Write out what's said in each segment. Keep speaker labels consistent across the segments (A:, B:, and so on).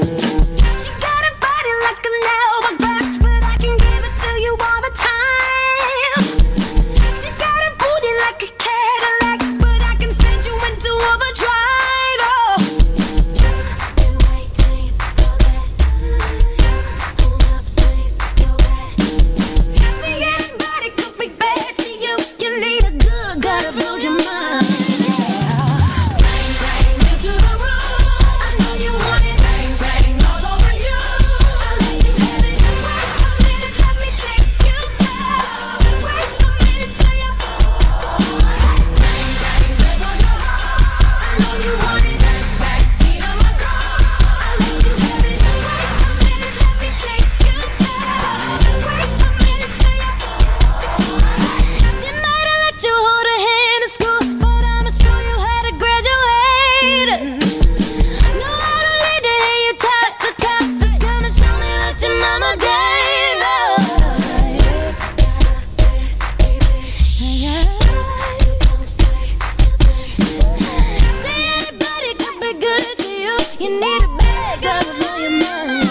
A: She got a body like an hourglass, but I can give it to you all the time. She got a booty like a Cadillac, but I can send you into overdrive. Oh, I've been waiting for that. Hold up, swing your back. See, anybody could be bad to you. You need a good, gotta blow your mind. You need a bag of blow your mind.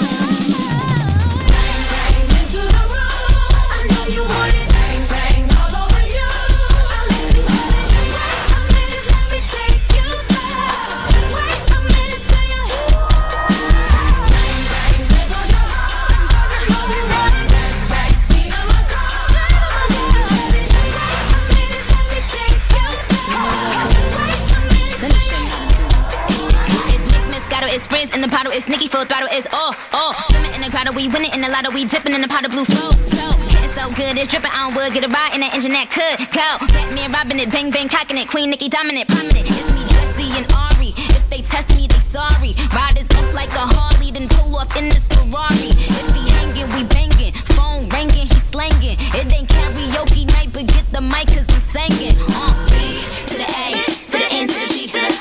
A: Bang into the room. I know you want it. Bang, bang all over you. I'll let you have it. Just wait a minute, let me take you there. Wait a minute till you bang, bang, there goes your heart. I know you want it. Backseat of my car. I'll let you have it. Just wait a minute, let me take you there. Wait a minute till you it's Frizz in the bottle, it's Nicki full throttle, it's all. Swimming in the grotto, we winning in the lotto, we dipping in the pot of blue flow. Getting so good, it's dripping on wood, get a ride in that engine that could go. Batman robbing it, bang bang cocking it, Queen Nicki dominant, prominent. It's me, Jessie and Ari. If they test me, they sorry. Riders up like a Harley, then pull off in this Ferrari. If he hanging, we banging. Phone ringing, he slanging. It ain't karaoke night, but get the mic 'cause I'm singing. B to the A, to the N, to the G, to the